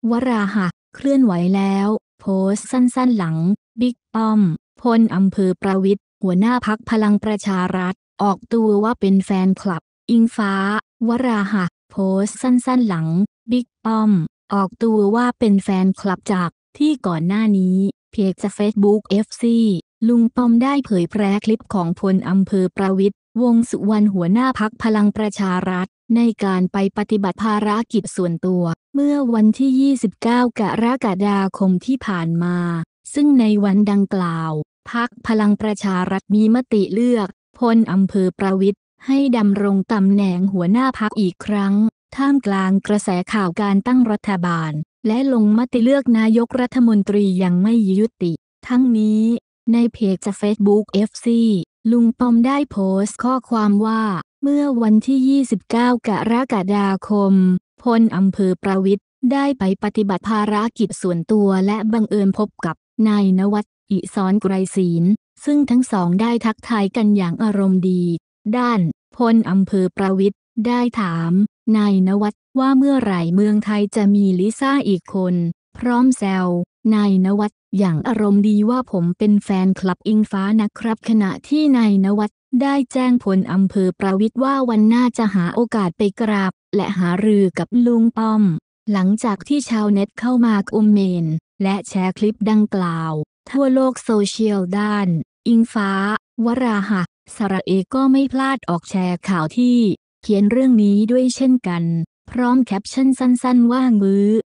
วราหะเคลื่อนไหวแล้วโพสต์สั้นๆหลังบิ๊กป้อมพลอำเภอประวิตรหัวหน้าพรรคพลังประชารัฐออกตัวว่าเป็นแฟนคลับอิงฟ้าวราหะโพสต์สั้นๆหลังบิ๊กป้อมออกตัวว่าเป็นแฟนคลับจากที่ก่อนหน้านี้เพจเฟซบุ๊ก FC ลุงป้อมได้เผยแพร่คลิปของพลอำเภอประวิตรวงษ์สุวรรณหัวหน้าพรรคพลังประชารัฐในการไปปฏิบัติภารกิจส่วนตัวเมื่อวันที่ 29 กรกฎาคมที่ผ่านมาซึ่งในวันดังกล่าวพรรคพลังประชารัฐมีมติเลือกพลอำเภอประวิตรให้ดำรงตำแหน่งหัวหน้าพรรคอีกครั้งท่ามกลางกระแสข่าวการตั้งรัฐบาลและลงมติเลือกนายกรัฐมนตรียังไม่ยุติทั้งนี้ในเพจเฟซบุ๊ก FC ลุงป้อมได้โพสต์ข้อความว่าเมื่อวันที่ 29 กรกฎาคมพลอำเภอประวิตรได้ไปปฏิบัติภารกิจส่วนตัวและบังเอิญพบกับนายณวัฒน์ อิศรไกรศีลซึ่งทั้งสองได้ทักทายกันอย่างอารมณ์ดีด้านพลอำเภอประวิตรได้ถามนายณวัฒน์ว่าเมื่อไหร่เมืองไทยจะมีลิซ่าอีกคนพร้อมแซวนายณวัฒน์อย่างอารมณ์ดีว่าผมเป็นแฟนคลับอิงฟ้านะครับขณะที่นายณวัฒน์ได้แจ้งพลอำเภอประวิตรว่าวันหน้าจะหาโอกาสไปกราบและหารือกับลุงป้อมหลังจากที่ชาวเน็ตเข้ามาคอมเมนต์และแชร์คลิปดังกล่าวทั่วโลกโซเชียลด้านอิงฟ้าวราหะสระเอก็ไม่พลาดออกแชร์ข่าวที่เขียนเรื่องนี้ด้วยเช่นกันพร้อมแคปชั่นสั้นๆว่ามื้อ